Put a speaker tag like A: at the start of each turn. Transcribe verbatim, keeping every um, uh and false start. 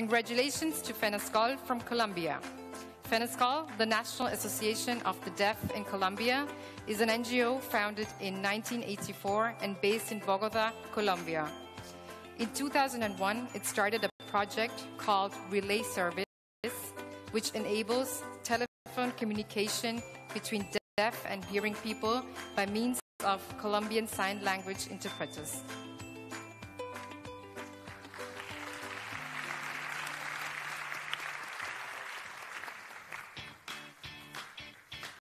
A: Congratulations to FENASCOL from Colombia. FENASCOL, the National Association of the Deaf in Colombia, is an N G O founded in nineteen eighty-four and based in Bogota, Colombia. In two thousand one, it started a project called Relay Service, which enables telephone communication between deaf and hearing people by means of Colombian Sign Language interpreters.